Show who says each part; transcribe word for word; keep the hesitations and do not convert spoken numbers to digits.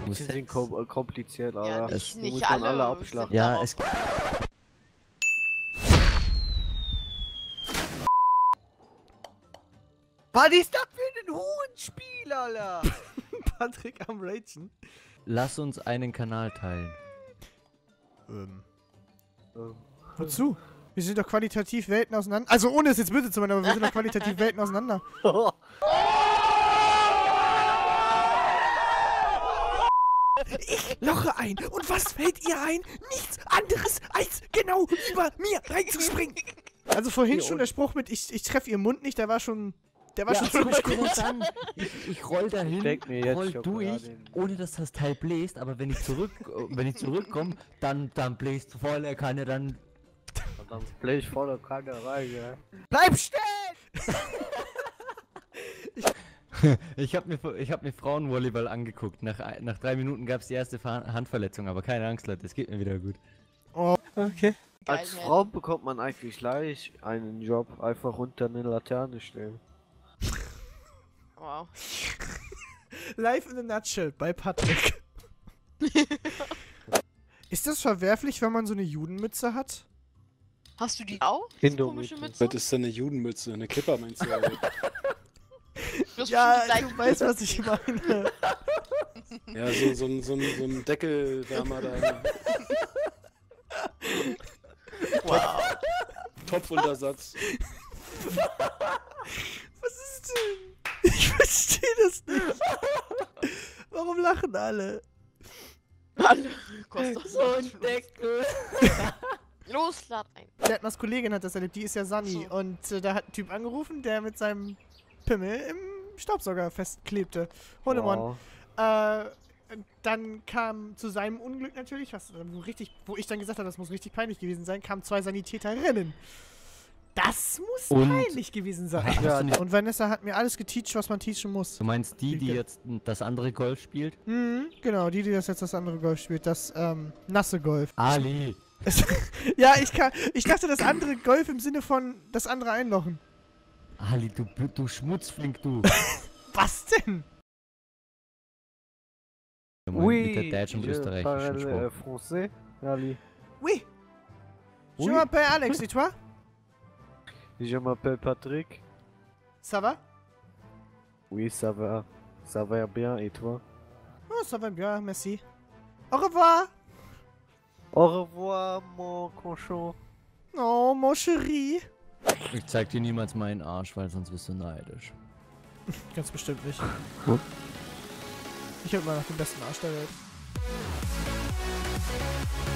Speaker 1: Die sind kom kompliziert, aber
Speaker 2: Ja,
Speaker 1: das
Speaker 2: nicht,
Speaker 1: muss
Speaker 2: nicht
Speaker 1: man
Speaker 2: alle,
Speaker 1: alle abschlachten.
Speaker 3: Ja, es
Speaker 1: Was ist das für ein Hurenspiel, Alter?
Speaker 4: Patrick am Ragen.
Speaker 3: Lass uns einen Kanal teilen.
Speaker 4: Ähm.
Speaker 1: Ähm.
Speaker 4: Wozu? Wir sind doch qualitativ Welten auseinander. Also ohne es jetzt böse zu meinen, aber wir sind doch qualitativ Welten auseinander. Ich loche ein. Und was fällt ihr ein? Nichts anderes als genau über mir reinzuspringen. Also vorhin schon der Spruch mit ich, ich treffe ihren Mund nicht, der war schon... Der war
Speaker 3: Ja,
Speaker 4: schon
Speaker 3: guck dir das an. Ich, ich roll dahin,
Speaker 1: Steck mir jetzt
Speaker 3: roll
Speaker 1: Schokolade
Speaker 3: durch,
Speaker 1: in.
Speaker 3: ohne dass das Teil bläst, aber wenn ich zurück, wenn ich zurückkomme, dann, dann bläst voll, er kann ja dann...
Speaker 1: Und dann play ich voller Kanne rein, ja. Bleib stehen!
Speaker 3: Ich habe mir, ich hab mir Frauenvolleyball angeguckt. Nach, nach drei Minuten gab es die erste Ver Handverletzung, aber keine Angst, Leute, es geht mir wieder gut.
Speaker 4: Oh, okay.
Speaker 1: Als
Speaker 2: Geil,
Speaker 1: Frau bekommt man eigentlich leicht einen Job, einfach unter eine Laterne stellen.
Speaker 2: Wow.
Speaker 4: Live in a nutshell bei Patrick. Ist das verwerflich, wenn man so eine Judenmütze hat?
Speaker 2: Hast du die auch? Die komische
Speaker 1: Hindu-Mütze.
Speaker 2: Mütze?
Speaker 5: Was ist denn eine Judenmütze? Eine Kipper meinst du? Alter?
Speaker 2: Du hast
Speaker 4: Ja,
Speaker 2: bestimmt die
Speaker 4: du
Speaker 2: gleiche
Speaker 4: weißt,
Speaker 2: Mütze.
Speaker 4: was ich meine.
Speaker 5: Ja, so, so, ein- so, ein- so ein Deckelwärmer da.
Speaker 2: Wow.
Speaker 5: Topfuntersatz.
Speaker 4: Was ist denn? Ich verstehe das nicht. Warum lachen alle?
Speaker 2: Alle. Kostet
Speaker 3: So ein Deckel.
Speaker 2: Los, lad ein.
Speaker 4: Leitners Kollegin hat das erlebt, die ist ja Sunny.
Speaker 2: So.
Speaker 4: Und äh, da hat ein Typ angerufen, der mit seinem Pimmel im Staubsauger festklebte. Hundemann.
Speaker 1: Wow.
Speaker 4: Äh, dann kam zu seinem Unglück natürlich, was, wo, richtig, wo ich dann gesagt habe, das muss richtig peinlich gewesen sein, kamen zwei Sanitäterinnen. Das muss
Speaker 3: Und-
Speaker 4: peinlich gewesen sein.
Speaker 3: Hast
Speaker 4: Ja,
Speaker 3: du nicht-
Speaker 4: und Vanessa hat mir alles geteacht, was man teachen muss.
Speaker 3: Du meinst die, die jetzt das andere Golf spielt?
Speaker 4: Mhm, genau, die, die das jetzt das andere Golf spielt, das ähm, nasse Golf.
Speaker 3: Ali.
Speaker 4: Es- ja, ich kann, ich dachte das andere Golf im Sinne von das andere einlochen.
Speaker 3: Ali, du, du Schmutzflink, du.
Speaker 4: Was denn?
Speaker 3: Mit der deutschen und
Speaker 1: je
Speaker 3: österreichischen
Speaker 1: parle, euh,
Speaker 3: Sprache.
Speaker 1: français, Ali.
Speaker 4: Oui. Je
Speaker 1: Oui.
Speaker 4: m'appelle Alex, et toi?
Speaker 1: Je m'appelle Patrick.
Speaker 4: Ça va?
Speaker 1: Oui, ça va. Ça va bien, et toi?
Speaker 4: Oh, ça va bien, merci. Au revoir.
Speaker 1: Au revoir, mon cochon.
Speaker 4: Oh, mon chéri.
Speaker 3: Ich zeig dir niemals meinen Arsch, weil sonst wirst du neidisch.
Speaker 4: Ganz bestimmt nicht.
Speaker 1: Gut.
Speaker 4: Ich hab immer noch den besten Arsch der Welt.